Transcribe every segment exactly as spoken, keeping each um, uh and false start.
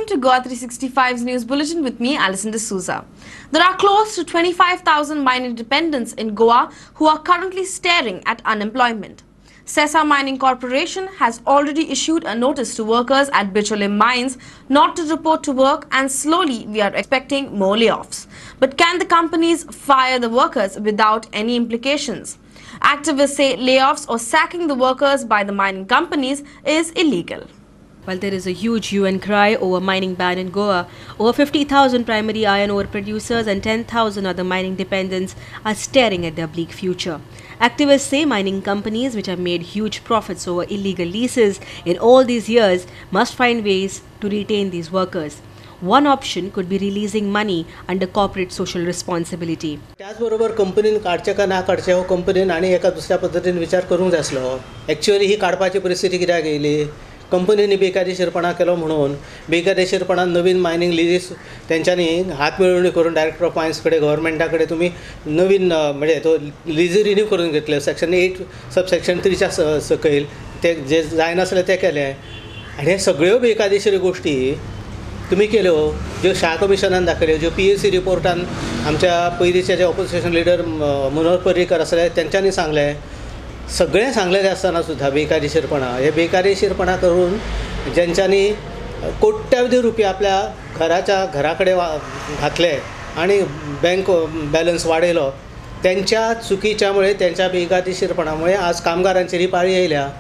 to Goa three sixty-five's News Bulletin with me, Alison D'Souza. There are close to twenty-five thousand mining dependents in Goa who are currently staring at unemployment. Sesa Mining Corporation has already issued a notice to workers at Bicholim mines not to report to work, and slowly we are expecting more layoffs. But can the companies fire the workers without any implications? Activists say layoffs or sacking the workers by the mining companies is illegal. While there is a huge hue and cry over mining ban in Goa, over fifty thousand primary iron ore producers and ten thousand other mining dependents are staring at their bleak future. Activists say mining companies, which have made huge profits over illegal leases in all these years, must find ways to retain these workers. One option could be releasing money under corporate social responsibility. त्याचबरोबर कंपनीन काढचे का ना काढचे हो कंपनीन आणि एका दुसऱ्या पद्धतीने विचार करूंक जाय आसलो. एक्चुअली ही काढपाची परिस्थिती कित्याक येयली? कंपनीने बेकायदेशीरपणा केलो म्हणून बेकायदेशीरपणान नवीन मायनिंग लिजीस त्यांच्यानी हात मिळवणी करून डायरेक्टर ऑफ मायन्स कडेन गव्हर्मेंटा कडेन तुम्ही नवीन म्हणजे तो लिजी रिन्यू करून घेतले. सेक्शन एट सब सेक्शन थ्रीच्या सकयल ते जे जायनासले ते केले आणि हे सगळ्यो बेकायदेशीर गोष्टी तुम्ही केल्यो ज्यो शाह कमिशनान दाखयल्यो, ज्यो पी एस सी रिपोर्टान आमच्या पयलींचे जे ऑपोजिशन लिडर मनोहर पर्रीकर आसले त्यांच्यानी सांगले. सगळें सांगलेले आसतना सुद्धा बेकायदेशीरपणा हे बेकायदेशीरपणा करून ज्यांच्यानी कोट्यावधी रुपया आपल्या घराच्या घराकडे घातले आणि बँक बॅलन्स वाडयलो, त्यांच्या चुकीच्यामुळे त्यांच्या बेकायदेशीरपणामुळे आज कामगारांचेरय पाळी येयल्या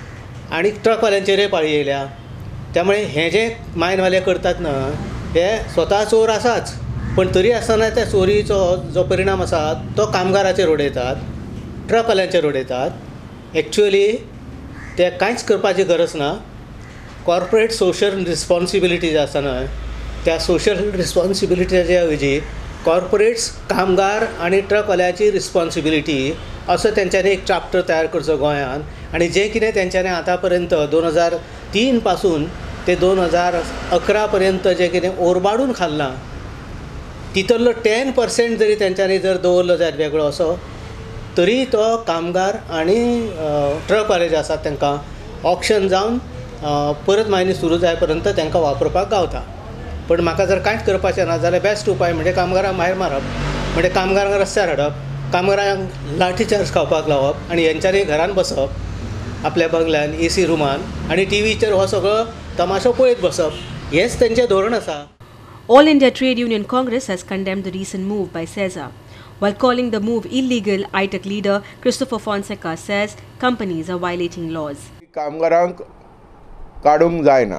आणि ट्रकवाल्यांचेरय पाळी येयल्या. त्यामुळे हे जे मायनवाले करतात ना हे स्वता चोर आसाच, पण तरी आसतना त्या चोरीचो जो परिणाम आसा तो कामगाराचेर उडयतात, ट्रकवाल्यांचेर उडयतात. एक्चुअली ते कांयच करपाची गरज ना. कॉर्पोरेट सोशल रिस्पॉन्सिबिलिटी जे आसा ना त्या सोशल रिस्पॉन्सिबिलिटीच्या ऐवजी कॉर्पोरेट्स कामगार आणि ट्रकवाल्याची रिस्पॉन्सिबिलिटी असं त्यांच्यानी एक चॅप्टर तयार करचो गोंयान. आणि जे कितें त्यांच्यानी आतां पर्यंत दोन हजार तीन पासून ते दोन हजार अकरा पर्यंत जे कितें ओरबाडून खाल्लां तितलो टेन पर्सेंट जरी त्यांच्यानी जर दवरलो जायत वेगळो असो तरी तो कामगार आणि ट्रकवाले जे आसात तांकां ऑक्शन जावन परत मायनी सुरू जाय पर्यंत तांकां वापरपाक गावता. पण म्हाका जर कांयच करपाचें ना जाल्यार बेस्ट उपाय म्हणजे कामगारांक भायर मारप, म्हणजे कामगारांक रस्त्यार हाडप, कामगारांक लाठी चार्ज खावपाक लावप आणि हेंच्यांनी घरान बसप आपल्या बंगल्यान ए सी रुमान आणि टी व्हीचेर हो सगळो तमाशो पळयत बसप, हेच तेंचें धोरण आसा. All India Trade Union Congress has condemned the recent move by Sesa. While calling the move illegal, I T E C leader Christopher Fonseca says companies are violating laws. कामगारांक काडूंक जायना.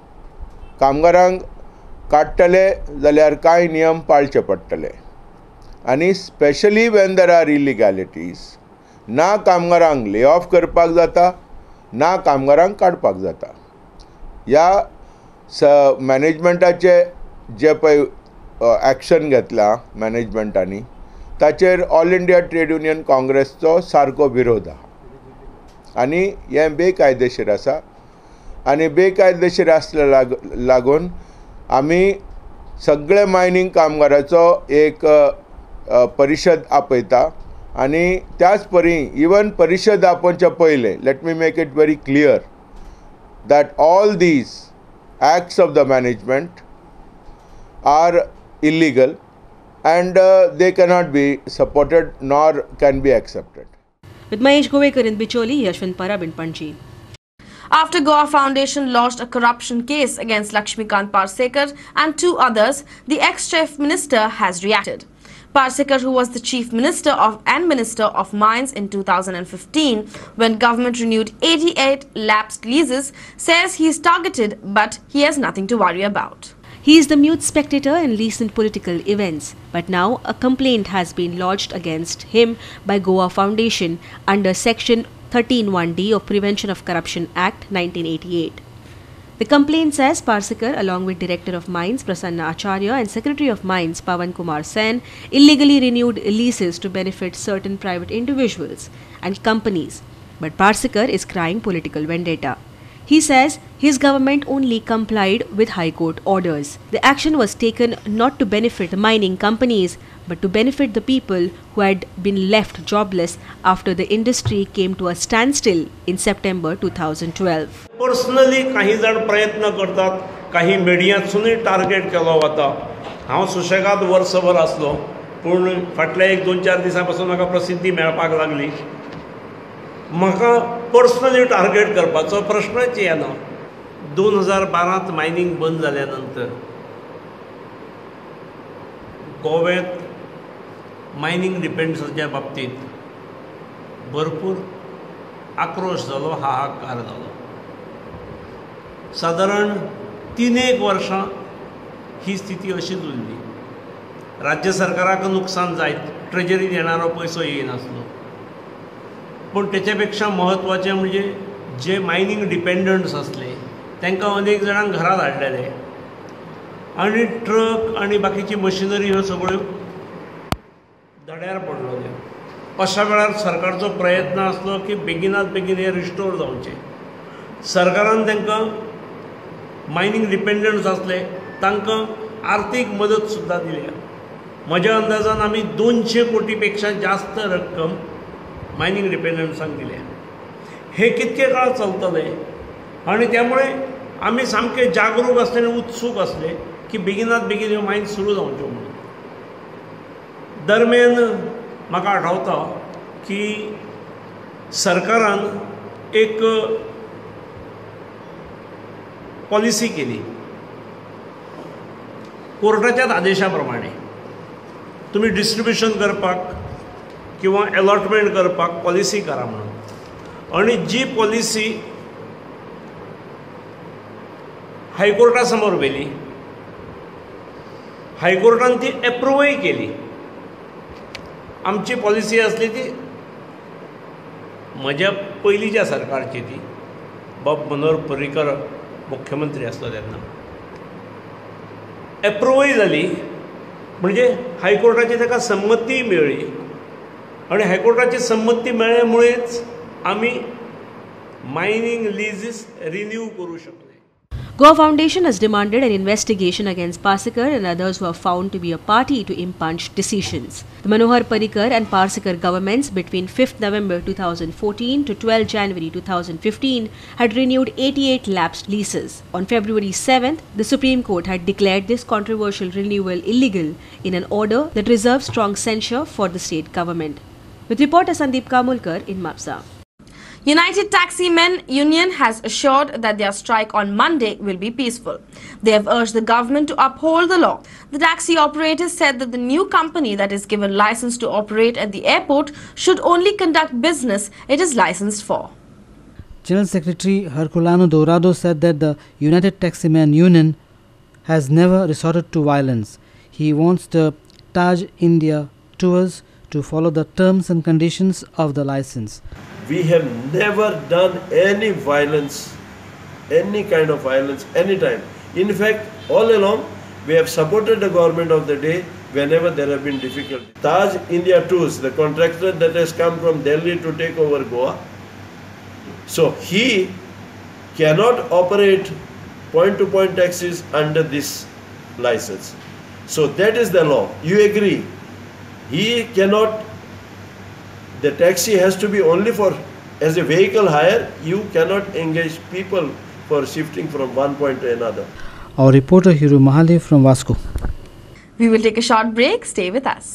कामगारांक काडटले जाल्यार कांय नियम पाळचे पडटले आनी specially when there are illegalities ना कामगारांक ले ऑफ करपाक जाता ना कामगारांक काडपाक जाता. ह्या स मॅनेजमेंटाचे जे पळय एक्शन घेतला मॅनेजमेंटांनी ताचेर ऑल इंडिया ट्रेड युनियन काँग्रेसचो सारको विरोध आहा आनी हें बेकायदेशीर आसा. आनी बेकायदेशीर आसले लाग लागून आमी सगळे मायनिंग कामगाराचो एक परिशद आपयता आनी त्याच परी इवन परिशद आपोवचे पयले let me make it very clear that all these acts of the management are illegal and uh, they cannot be supported nor can be accepted. With Mahesh Govekar in Bicholi, Yashwant Parab in Panji. After Goa Foundation launched a corruption case against Lakshmikant Parsekar and two others, the ex-chief minister has reacted. Parsekar, who was the chief minister of and minister of mines in two thousand fifteen when government renewed eighty-eight lapsed leases, says he is targeted but he has nothing to worry about. He is the mute spectator in recent political events, but now a complaint has been lodged against him by Goa Foundation under Section thirteen one D of Prevention of Corruption Act nineteen eighty-eight. The complaint says Parsekar, along with Director of Mines Prasanna Acharya and Secretary of Mines Pawan Kumar Sen, illegally renewed leases to benefit certain private individuals and companies. But Parsekar is crying political vendetta. He says his government only complied with High Court orders. The action was taken not to benefit the mining companies, but to benefit the people who had been left jobless after the industry came to a standstill in September two thousand twelve. Personally, काही जण प्रयत्न करतात काही मिडियासूनय target केलो वता. हांव सुशेगाद वर्सभर आसलो, पूण फाटल्या एक दोन चार दिसां पासून म्हाका प्रसिद्धी मेळपाक लागली. म्हाका पर्सनली टार्गेट करपाचो प्रश्नच येना. दोन हजार बारांत मायनींग बंद जाल्या नंतर गोव्यात मायनींग डिपेंडन्साच्या बाबतींत भरपूर आक्रोश जालो, हाहाकार जालो. सादारण तीन एक वर्सां ही स्थिती अशीच उरली. राज्य सरकाराक नुकसान जायत, ट्रेजरीत येणारो पयसो येयनासलो. पूण तेच्या पेक्षा म्हत्वाचें म्हणजे जे मायनींग डिपेंडंट्स असले तांकां अनेक जाणांक घरां धाडलेले आनी ट्रक आनी बाकीची मशिनरी ह्यो सगळ्यो धड्यार पडलेल्यो. अशा वेळार सरकारचो प्रयत्न आसलो की बेगिनात बेगीन हे रिस्टोर जावचें. सरकारान तांकां मायनींग डिपेंडंट्स आसले तांकां आर्थीक मदत सुद्दां दिल्या. म्हज्या अंदाजान आमी दोनशे कोटी पेक्षा जास्त रक्कम मायनींग डिपेंडंट्सांक दिल्या. हे कितके काळ चलतले आनी त्यामुळे आमी सामके जागरूक आसले आनी उत्सूक आसले की बेगिनात बेगीन ह्यो मायन सुरू जावच्यो म्हणून. दरम्यान म्हाका आठवता की सरकारान एक पॉलिसी केली कोर्टाच्याच आदेशा प्रमाणे. तुमी डिस्ट्रिब्युशन करपाक किंवा अलॉटमेंट करपाक पॉलिसी करा म्हणून. आनी जी पॉलिसी हायकोर्टा समोर व्हेली, हायकोर्टान ती एप्रूवय केली. आमची पॉलिसी आसली ती म्हज्या पयलींच्या सरकारची, ती बाब मनोहर पर्रीकर मुख्यमंत्री आसलो तेन्ना एप्रूवय जाली. म्हणजे हायकोर्टाची ताका संमती मेळ्ळी आनी हायकोर्टाची संमती मेळ्ळे मुळेच आमी मायनींग लिजीस रिन्यू करूं शकले. Goa Foundation has demanded an investigation against Parsikar and others who are found to be a party to impunch decisions. The Manohar Parrikar and Parsikar governments between fifth November two thousand fourteen to twelfth January two thousand fifteen had renewed eighty-eight lapsed leases. On February seventh, the Supreme Court had declared this controversial renewal illegal in an order that reserves strong censure for the state government. With reporter Sandeep Kamulkar in Mapsa. United Taximen Union has assured that their strike on Monday will be peaceful. They have urged the government to uphold the law. The taxi operators said that the new company that is given license to operate at the airport should only conduct business it is licensed for. General Secretary Herculano Dourado said that the United Taximen Union has never resorted to violence. He wants the Taj India tours to follow the terms and conditions of the license. We have never done any violence, any kind of violence, anytime. In fact, all along, we have supported the government of the day whenever there have been difficulties. Taj India Tours, the contractor that has come from Delhi to take over Goa, so he cannot operate point-to-point taxis under this license. So that is the law. You agree? He cannot. The taxi has to be only for as a vehicle hire. You cannot engage people for shifting from one point to another. Our reporter Hiru Mahale from Vasco. We will take a short break. Stay with us.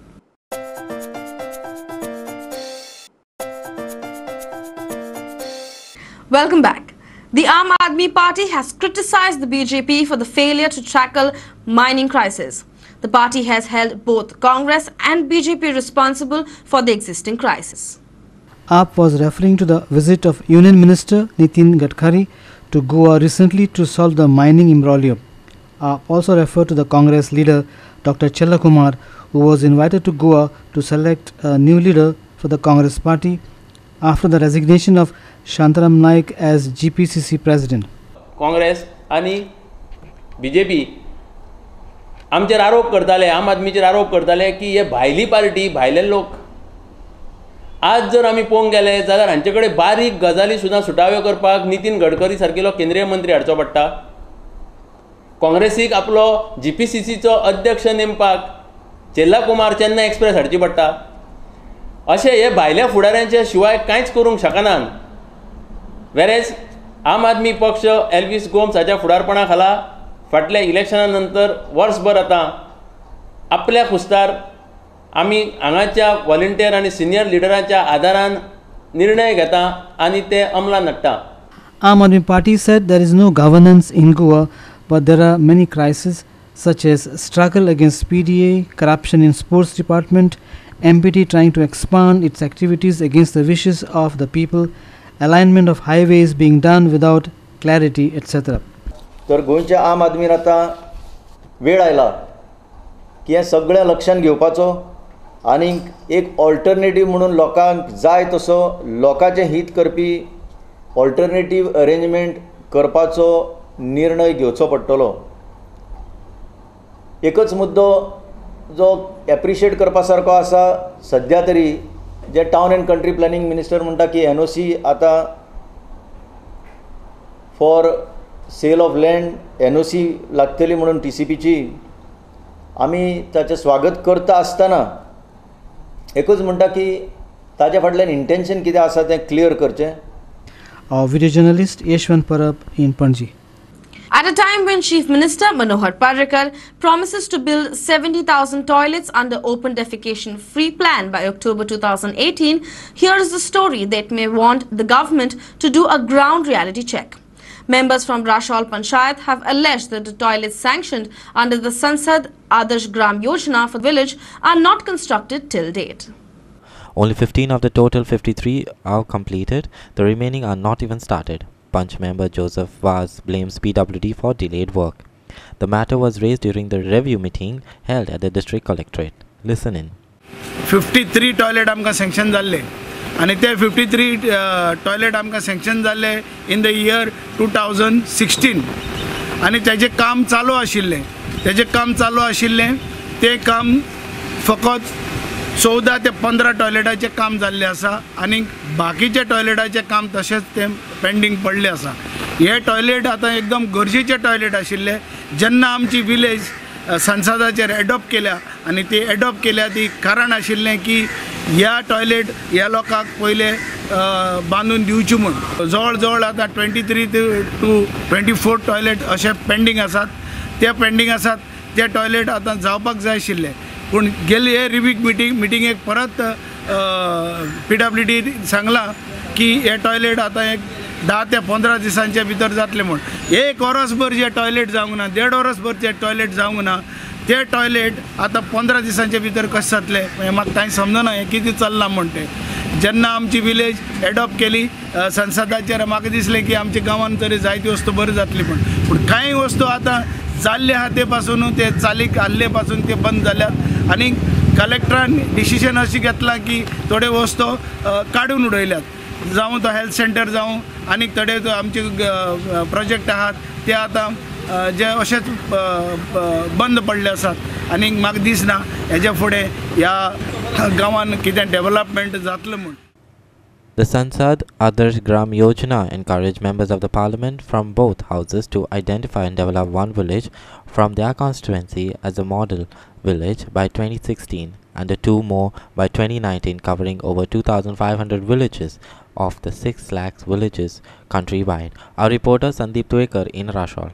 Welcome back. The Aam Aadmi Party has criticized the B J P for the failure to tackle mining crisis. The party has held both Congress and B J P responsible for the existing crisis. A A P was referring to the visit of Union Minister Nitin Gadkari to Goa recently to solve the mining imbroglio. A A P also referred to the Congress leader Doctor Chellakumar, who was invited to Goa to select a new leader for the Congress party after the resignation of Shantaram Naik as G P C C president. Congress आणि B J P आमचेर आरोप करताले, आम आदमीचेर आरोप करताले की हे भायली पार्टी, भायले लोक. आज जर आमी पळोवंक गेले जाल्यार हांचे कडेन बारीक गजाली सुद्दां सुटाव्यो करपाक नितीन गडकरी सारकेलो केंद्रीय मंत्री हाडचो पडटा. काँग्रेसीक आपलो जी पी सी सीचो अध्यक्ष नेमपाक चेल्ला कुमार चेन्नई एक्सप्रेस हाडची पडटा. अशें हे भायल्या फुडाऱ्यांच्या शिवाय कांयच करूंक शकनात. वेरेज आम आदमी पक्ष एल्विस गोम्साच्या फुडारपणा खाला फाटल्या इलेक्शना नंतर वर्सभर आतां आपल्या खुस्तार आमी हांगाच्या व्हॉलंटियर आनी सिनियर लिडरांच्या आदारान निर्णय घेता आनी ते अमलान हाडटा. Aam Aadmi Party said there is no governance in Goa, but there are many crises such as struggle against P D A, corruption in sports department, M P T trying to expand its activities against the wishes of the people, alignment of highways being done without clarity, et cetera. तर गोंयच्या आम आदमीन आतां वेळ आयला की हें सगळें लक्षांत घेवपाचो आनी एक ऑल्टरनेटीव म्हणून लोकांक जाय तसो लोकांचें हित करपी ऑल्टरनेटीव अरेंजमेंट करपाचो निर्णय घेवचो पडटलो. एकच मुद्दो जो एप्रिशिएट करपा सारको आसा सद्या तरी जे town and country planning minister म्हणटा की एन ओ सी आतां for sale of land N O C लागतली म्हणून टी सी पीची आमी ताचें स्वागत करता आसतना एकूच म्हणटा की ताचे फाटल्यान इंटेंशन कितें आसा तें क्लियर करचें. Our video journalist Yeshwant Parab in Panji. At a time when Chief Minister Manohar Parrikar promises to build seventy thousand toilets under open defecation free plan by October two thousand eighteen, here is the story that may want the government to do a ground reality check. Members from Rashal Panchayat have alleged that the toilets sanctioned under the Sansad Adarsh Gram Yojana for the village are not constructed till date. Only fifteen of the total fifty-three are completed. The remaining are not even started. Punch member Joseph Vaz blames P W D for delayed work. The matter was raised during the review meeting held at the district collectorate. Listen in. fifty-three toilet आमकां sanction जाल्ले आनी ते fifty-three toilet आमकां sanction जाल्ले in the year two thousand sixteen आनी तेजें काम चालू आशिल्लें तेजें काम चालू आशिल्लें ते काम फकत चौदा ते पंदरा टॉयलेटाचें काम जाल्लें आसा आनी बाकीचे टॉयलेटाचें काम तशेंच तें पेंडींग पडलें आसा. हे टॉयलेट आतां एकदम गरजेचे टॉयलेट आशिल्ले जेन्ना आमची विलेज संसदाचेर एडॉप्ट केल्या आनी ती एडॉप्ट केल्या ती कारण आशिल्लें की ह्या टॉयलेट ह्या लोकांक पयले बांदून दिवची म्हूण जवळ जवळ आतां twenty three to twenty four toilet अशे पेंडींग आसात. ते पेंडींग आसात ते टॉयलेट आतां जावपाक जाय आशिल्ले पूण गेली हे रिव्हीक मिटींग मिटिंगेक परत पी डब्ल्यू डी सांगलां की हे टॉयलेट आतां एक धा ते पंदरा दिसांच्या भितर जातले म्हूण. एक वरसभर जे टॉयलेट जावंक ना देड वरसभर जे टॉयलेट जावंक ना ते टॉयलेट आतां पंदरा दिसांच्या भितर कशें जातले हें म्हाका कांय समजना हें कितें चल्लां म्हूण तें. जेन्ना आमची विलेज एडॉप्ट केली संसदाचेर म्हाका दिसलें की आमच्या गांवांत तरी जायती वस्तू बरी जातली म्हूण पूण कांय वस्तू आतां जाल्ले आहा ते पासून ते चालीक हाडले पासून ते बंद जाल्यात आनी कलेक्टरान डिसिजन अशी घेतला की थोडे वस्तू काडून उडयल्यात जावं तो हेल्थ सेंटर जावं आनी थोडे आमचे प्रोजेक्ट आहात ते आतां जे अशेंच बंद पडले आसात आनी म्हाका दिसना हेजे फुडें ह्या गांवांत कितें डेव्हलपमेंट जातलें म्हूण. The Sansad Adarsh Gram Yojana encouraged members of the parliament from both houses to identify and develop one village from their constituency as a model village by twenty sixteen and two more by twenty nineteen, covering over two thousand five hundred villages of the six lakh villages countrywide. Our reporter Sandeep Tuekar in Rashal.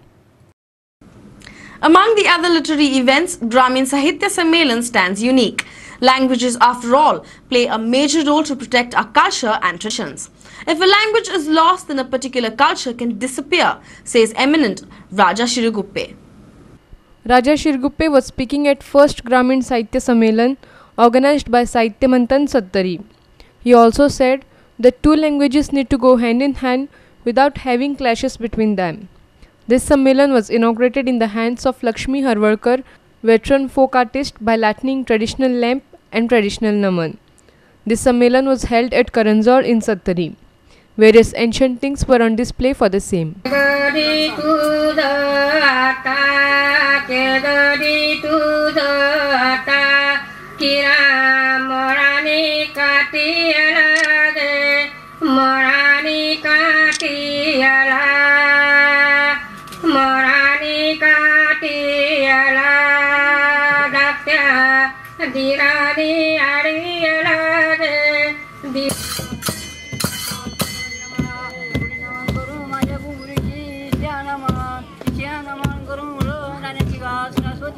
Among the other literary events, Gramin Sahitya Sammelan stands unique. Languages, after all, play a major role to protect our culture and traditions. If a language is lost, then a particular culture can disappear, says eminent Raja Shiriguppe. Raja Shiriguppe was speaking at first Gramin Sahitya Sammelan organized by Sahitya Manthan Sattari. He also said that two languages need to go hand in hand without having clashes between them. This Sammelan was inaugurated in the hands of Lakshmi Harwalkar, veteran folk artist, by lightning traditional lamp and traditional naman. This Sammelan was held at Karanjor in Sattari. Various ancient things were on display for the same.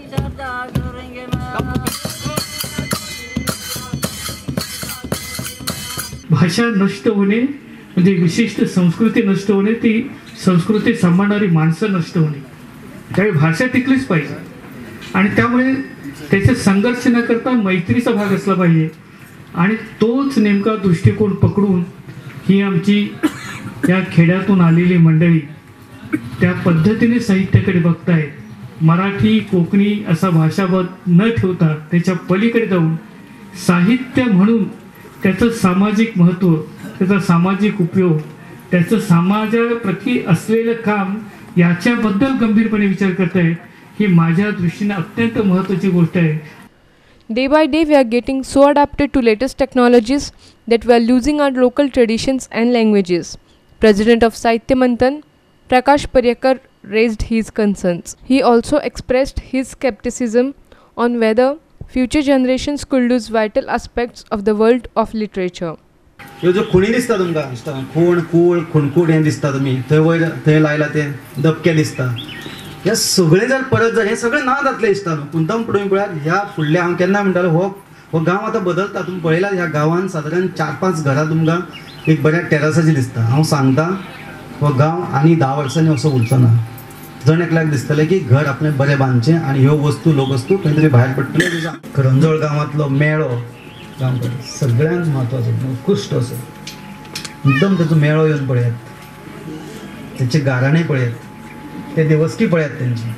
भाषा नष्ट होणे म्हणजे विशिष्ट संस्कृती नष्ट होणे, ती संस्कृती सांभाळणारी माणसं नष्ट होणे. त्यावेळी भाषा टिकलीच पाहिजे आणि त्यामुळे त्याचे संघर्ष न करता मैत्रीचा भाग असला पाहिजे. आणि तोच नेमका दृष्टिकोन पकडून ही आमची या खेड्यातून आलेली मंडळी त्या पद्धतीने साहित्याकडे बघतायत. मराठी कोकणी असा भाषाभेद न ठेवता त्याच्या पलीकडे जाऊन साहित्य म्हणून त्याचं सामाजिक महत्त्व, त्याचा सामाजिक उपयोग, त्याचं समाजाप्रती असलेलं काम याच्याबद्दल गंभीरपणे विचार करतायत. ही माझ्या दृष्टीने अत्यंत महत्त्वाची गोष्ट आहे. Day by day we are getting so adapted to latest technologies that we are losing our local traditions and languages. President of Sahitya Manthan, Prakash Paryakar, raised his concerns. He also expressed his skepticism on whether future generations could lose vital aspects of the world of literature. ह्यो जो खुणी दिसता तुमकां, खूण कूळ खुणकूड हें दिसता तुमी, थंय वयर थंय लायला ते दबके दिसता, हे सगळे जर परत जर हे सगळे ना जातले दिसता न्हू. पूण तो पळोवन पळयात ह्या फुडल्या हांव केन्ना म्हणटालो हो हो गांव आतां बदलता. तुमी पळयला ह्या गांवांत सादारण चार पांच घरां तुमकां एक बऱ्या टेरसाची दिसता. हांव सांगता हो गांव आनी धा वर्सांनी असो उरचो ना. जण एकल्याक दिसतलें की घर आपलें बरें बांदचें आनी ह्यो वस्तू लोक वस्तू खंय तरी भायर पडटल्यो. करंजोळ गांवांतलो मेळो गांवकार सगळ्यांत म्हत्वाचो उत्कृश्ट असो एकदम तेचो मेळो येवन पळयात, तेचे गाराणें पळयात, ते देवस्की पळयात तेंची.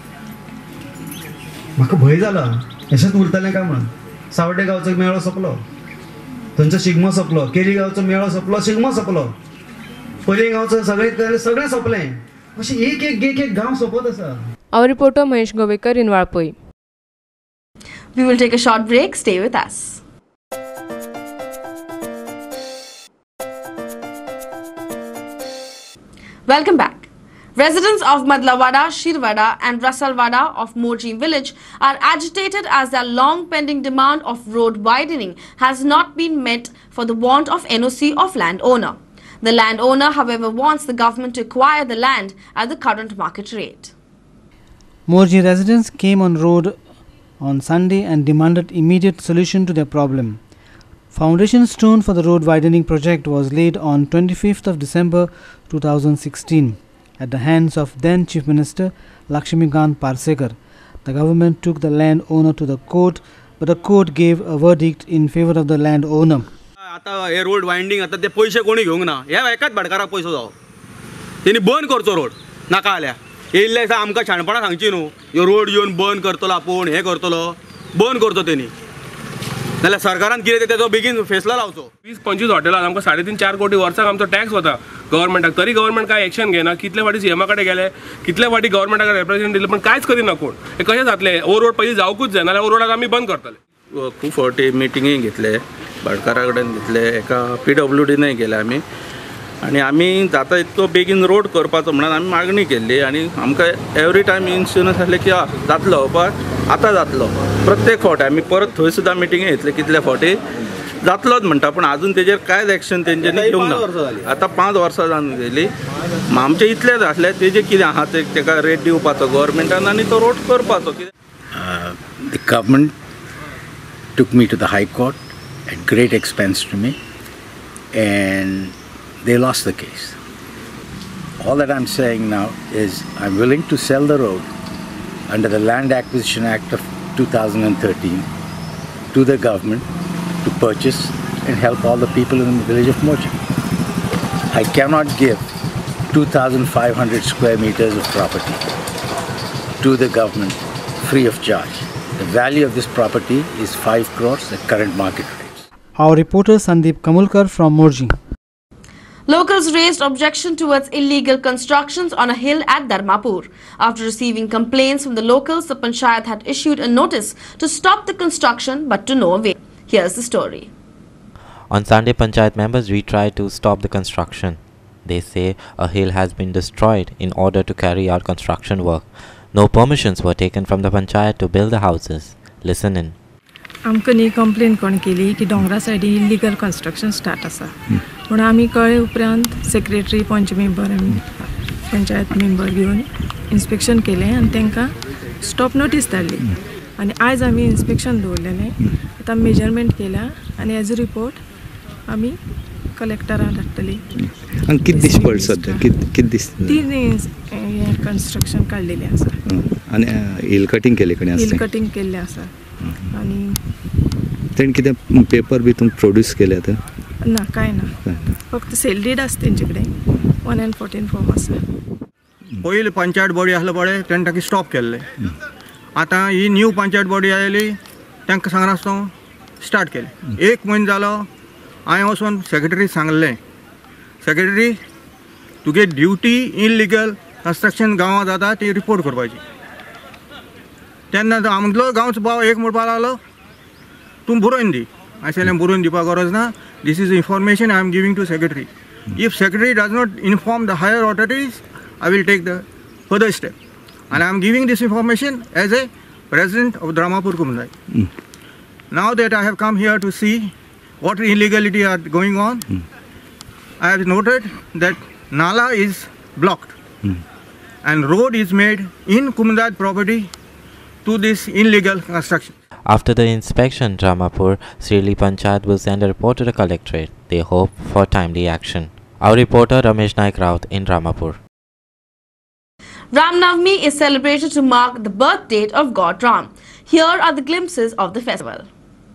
म्हाका भंय जाला अशेंच उरतलें काय म्हणून. सावड्डे गांवचो मेळो सोंपलो, थंयचो शिगमो सोंपलो, केरी गांवचो मेळो सोंपलो, शिगमो सोंपलो, पर्ये गांवचो सगळें सगळें सोंपलें. अशें एक एक एक एक गांव सोंपत आसा. Our reporter Mahesh Govekar in Valpoi. We will take a short break. Stay with us. Welcome back. Residents of Madlawada, Shirwada and Rasalwada of Morji village are agitated as their long pending demand of road widening has not been met for the want of N O C of landowner. The landowner, however, wants the government to acquire the land at the current market rate. Morji residents came on road on Sunday and demanded immediate solution to their problem. Foundation stone for the road widening project was laid on twenty-fifth of December two thousand sixteen at the hands of then Chief Minister Lakshmikant Parsekar. The government took the landowner to the court, but the court gave a verdict in favor of the landowner. आता हे road winding आता ते पैसे कोणी घेवंक ना, ह्या एकाच भाटकाराक पैसो जावो. तेणी बंद करचो रोड नाका जाल्यार. येयल्ले दिसा आमकां शाणपणां सांगची न्हू, ह्यो रोड येवन बंद करतलो आपूण, हें करतलो, बंद करचो तेणी. नाल्यार सरकारान कितें तें तेजो बेगीन फेसला लावचो. वीस पंचवीस हॉटेलांत आमकां साडे तीन चार कोटी वर्साक आमचो टॅक्स वता गव्हर्मेंटाक, तरी गव्हर्मेंट काय एक्शन घेना. कितले फाटी सीएमा कडेन गेले, कितले फाटी गव्हर्मेंटाक रिप्रेझेंट दिले, पण कांयच करिना कोण. हे कशें जातलें? ओ रोड पयलीं जावकूच जाय, नाल्यार ओ रोडाक आमी बंद करतले. खूब फावटी मिटिंगेक घेतले, भाटकारा कडेन घेतले, एका पी डब्ल्यू डीनय गेले आमी, आनी आमी जाता इतको बेगीन रोड करपाचो म्हणून आमी मागणी केल्ली. आनी आमकां एवरी टायम इन्शुरन्स आसले की जातलो पण आतां जातलो. प्रत्येक फावटी आमी परत थंय सुद्दां मिटिंगे घेतले, कितले फावटी जातलोच म्हणटा, पण आजून तेजेर कांयच एक्शन तेंच्यांनी घेवंक ना. आतां पांच वर्सां जावन गेली. आमचें इतलेंच आसलें, तेजें कितें आहा तेका रेट दिवपाचो गव्हर्मेंटान आनी तो रोड करपाचो. The government took me to the High Court at great expense to me, and they lost the case. All that I'm saying now is I'm willing to sell the road under the Land Acquisition Act of two thousand thirteen to the government to purchase and help all the people in the village of Mochi. I cannot give two thousand five hundred square meters of property to the government free of charge. The value of this property is five crores at current market rates. Our reporter Sandeep Kamulkar from Morji. Locals raised objection towards illegal constructions on a hill at Dharmapur. After receiving complaints from the locals, the Panchayat had issued a notice to stop the construction, but to no avail. Here's the story. On Sunday, Panchayat members retried to stop the construction. They say a hill has been destroyed in order to carry out construction work. No permissions were taken from the Panchayat to build the houses. Listen in. आमकां न्ही complain कोण केली की डोंगरा सायडीन illegal construction start आसा म्हणून आमी कळ्ळे उपरांत सेक्रेटरी पंच मेंबर आमी पंचायत मेंबर घेवन इन्स्पेक्शन केलें आनी तांकां स्टॉप नोटीस धाडली आनी आयज आमी इन्स्पेक्शन दवरलेलें आतां मेजरमेंट केल्या आनी एज अ रिपोर्ट आमी कलेक्टराक धाडटली. आनी कितें दीस पडले सद्या कितें कितें दीस तीन हें कन्स्ट्रक्शन काडलेलें आसा आनी हिल कटींग केले कडेन हिल कटींग केल्लें आसा आनी तेणें कितें पेपर बी तुमकां प्रोड्यूस केले आतां? ना कांय ना, फक्त सेल डीड आसा तेंचे कडेन वन एंड फोर्टीन फॉर्म आसा. पयलीं पंचायत बॉडी आसले पळय तेणें ताका स्टॉप केल्ले. आतां ही न्यू पंचायत बॉडी आयली तांकां सांगनासतना स्टार्ट केलें. एक म्हयनो जालो हांवें वचून सेक्रेटरी सांगलें, सेक्रेटरी तुगे ड्युटी इनलिगल कन्स्ट्रक्शन गांवांत जाता ती रिपोर्ट करपाची. तेन्ना आमचो गांवचो भाव एक म्हणपाक लागलो तूं बरोवन दी. हांवें सांगलें बरोवन दिवपाक गरज ना, this is information I am giving to secretary. If secretary does not inform the higher authorities, I will take the further step. And I am giving this information as a president of Dramapur Kumundai. Mm. Now that I have come here to see what illegality are going on, mm. I have noted that Nala is blocked mm. and road is made in Kumundai property to this illegal construction. After the inspection, Dramapur Srili Panchayat will send a report to the collectorate. They hope for timely action. Our reporter Ramesh Naik Raut in Dramapur. Ram Navami is celebrated to mark the birth date of God Ram. Here are the glimpses of the festival.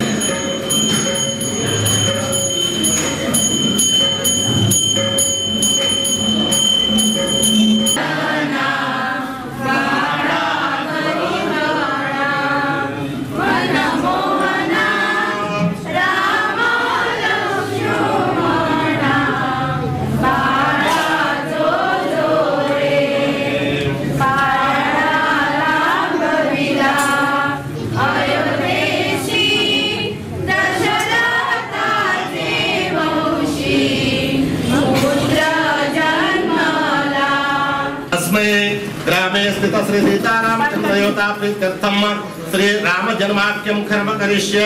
ग्रामे स्थित श्री सीतारामचंद्रयोता प्रीत्यर्थम श्री राम जन्माख्यम कर्म करिष्ये.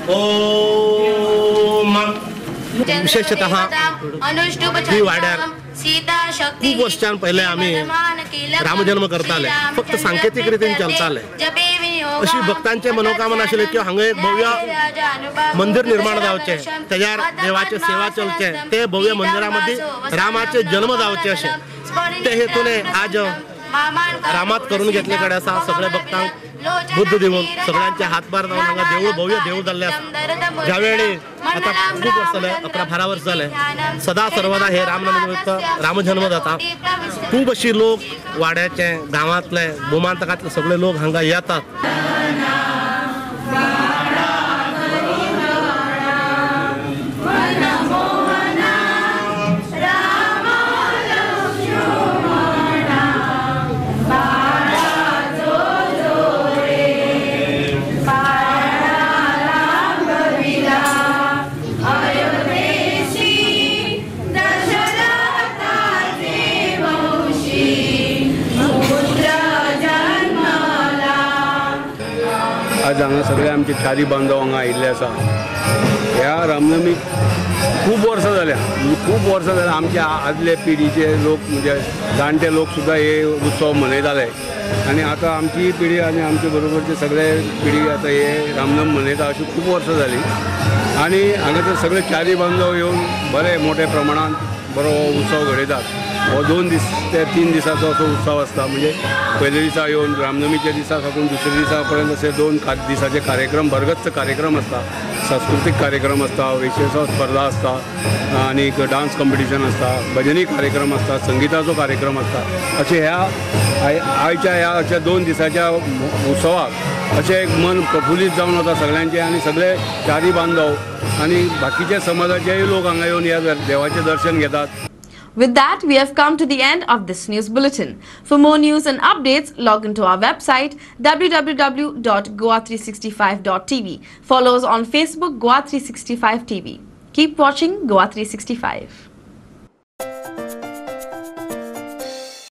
ओम. विशेषतः ही वाड्यार खूप वर्षां पहिले आम्ही रामजन्म करताले, फक्त सांकेतिक रितीन चलताले. अशी भक्तांचे मनोकामना आशिल्ले की हांगा एक भव्य मंदिर निर्माण जावचे, त्याच्यार देवाचे सेवा चलचे, ते भव्य मंदिरामध्ये रामाचे जन्म जावचे असे ते हेतूने आज रामात करून घेतलेकडे आसा. सगळे भक्तांक बुद्ध दिवून सगळ्यांचे हातभार जावन हांगा देवूळ भव्य देवूळ जाल्ले आसा. ज्या वेळी आता खूप वर्ष जाले, अकरा बारा वर्ष जाले, सदा सर्वदा हे रामनवमीनिमित्त रामजन्म जाता. खूप अशी लोक वाड्याचे गांवांतले गोमांतकातले सगळे लोक हांगा येतात. आज हांगा सगळे आमचे चारी बांधव हांगा आयिल्ले आसा. ह्या रामनवमीक खूब वर्सां जाल्या, खूब वर्सां जाल्या आमच्या आदले पिढीचे लोक म्हणजे जाणटे लोक सुद्दां हे उत्सव मनयताले आनी आतां आमची पिढी आनी आमचे बरोबरचे सगळे पिढी आतां हे रामनवमी मनयता अशी खूब वर्सां जाली. आनी हांगासर सगळे चारी बांधव येवन बरे मोठ्या प्रमाणांत बरो उत्सव घडयतात. हो दोन दीस ते तीन दिसाचो असो उत्सव आसता. म्हणजे पयल्या दिसा येवन रामनवमीच्या दिसा साकून दुसऱ्या दिसा पर्यंत असे दोन दिसाचे कार्यक्रम भरगच्च कार्यक्रम आसता. सांस्कृतीक कार्यक्रम आसता, वेशभूषा स्पर्धा आसता, आनीक डान्स कॉम्पिटिशन आसता, भजनी कार्यक्रम आसता, संगीताचो कार्यक्रम आसता. अशे ह्या आय आयच्या ह्या अशा दोन दिसाच्या उत्सवाक अशें एक मन प्रफुल्लीत जावन वता सगळ्यांचें. आनी सगळे चारी बांधव आनी बाकीचे समाजाचेय लोक हांगा येवन ह्या देवाचें दर्शन घेतात. With that, we have come to the end of this news bulletin. For more news and updates, log into our website w w w dot goa three sixty-five dot t v. Follow us on Facebook Goa three sixty-five T V. Keep watching Goa three sixty-five.